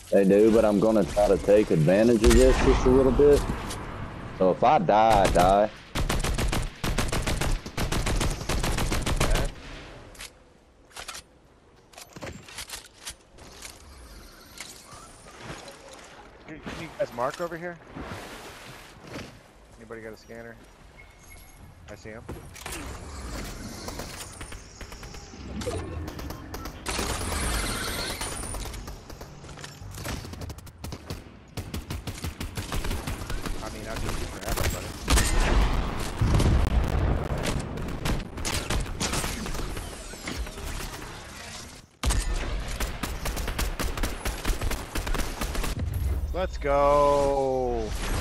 They do, but I'm gonna try to take advantage of this just a little bit. So if I die, I die. Can you guys mark over here? Anybody got a scanner? I see him. I mean, I'll do it forever, buddy. Let's go.